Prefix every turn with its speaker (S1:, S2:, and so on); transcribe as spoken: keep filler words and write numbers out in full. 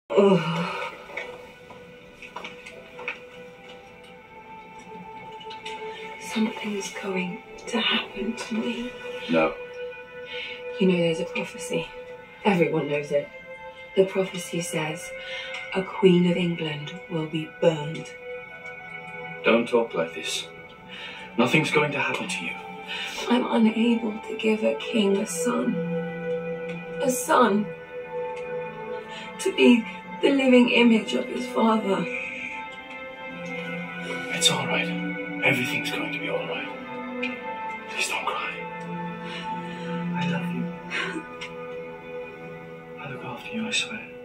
S1: Oh. Something's going to happen to me.
S2: No.
S1: You know there's a prophecy. Everyone knows it. The prophecy says a Queen of England will be burned.
S2: Don't talk like this. Nothing's going to happen to you.
S1: I'm unable to give a king a son. A son. To be the living image of his father.
S2: It's all right. Everything's going to be all right. Please don't cry. I love you. I look after you, I swear.